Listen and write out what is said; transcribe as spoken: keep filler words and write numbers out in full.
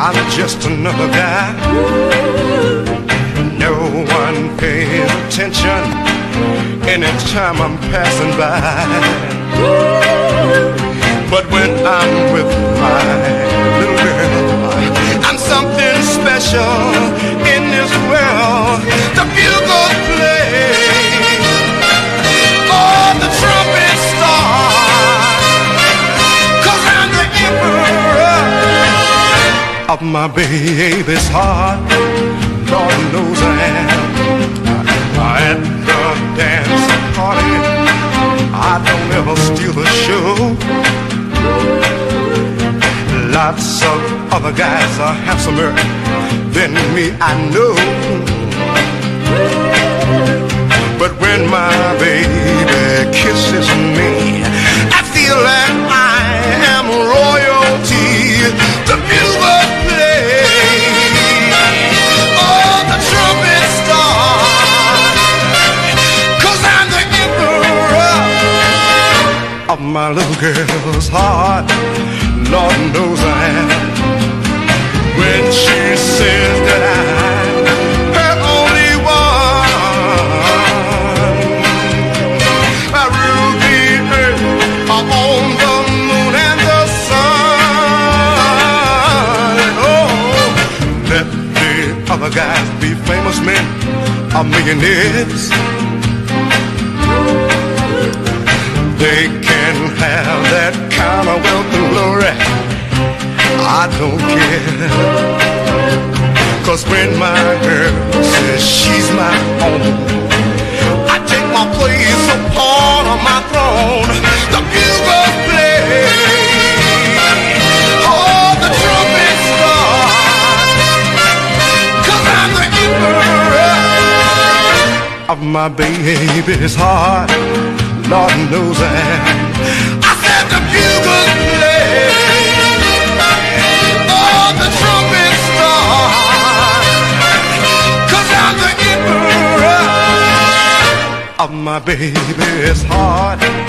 I'm just another guy. No one pays attention anytime I'm passing by. But when I'm with my little girl, I'm something special in this world. The bugle play, oh, the trumpet start, 'cause I'm the emperor of my baby's heart. Lord knows I am. At the dance party, I don't ever steal the show. Lots of other guys are handsomer than me, I know. But when my baby kisses me, I feel like I am royalty. The bugle plays, oh, the trumpet starts, 'cause I'm the emperor of my little girl's heart. Lord knows I am. When she says that I'm her only one, I rule the earth, I own the moon and the sun. Oh, let the other guys be famous men or millionaires. They can have that kind of wealth and glory, I don't care. 'Cause when my girl says she's my own, I take my place upon my throne. The bugle plays, oh, the trumpet starts, 'cause I'm the emperor of my baby's heart. Lord knows I am. I said the bugle plays, oh, the trumpet starts, 'cause I'm the emperor of my baby's heart.